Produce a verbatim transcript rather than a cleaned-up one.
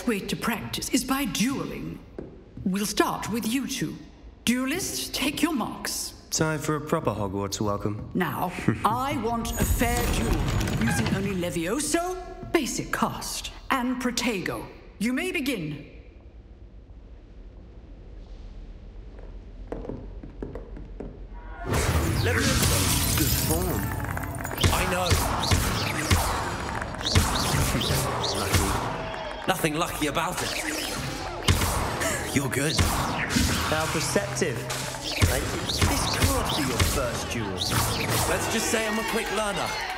best way to practice is by dueling. We'll start with you two. Duelists, take your marks. Time for a proper Hogwarts welcome. Now, I want a fair duel, using only Levioso, basic cast, and Protego. You may begin. Levioso, good form. I know. Lucky. Nothing lucky about it. You're good. How perceptive. Thank you. This can't be your first duel. Let's just say I'm a quick learner.